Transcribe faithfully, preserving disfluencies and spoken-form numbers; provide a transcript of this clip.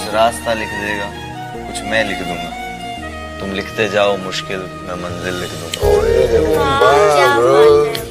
रास्ता लिख देगा, कुछ मैं लिख दूंगा। तुम लिखते जाओ मुश्किल, मैं मंजिल लिख दूंगा।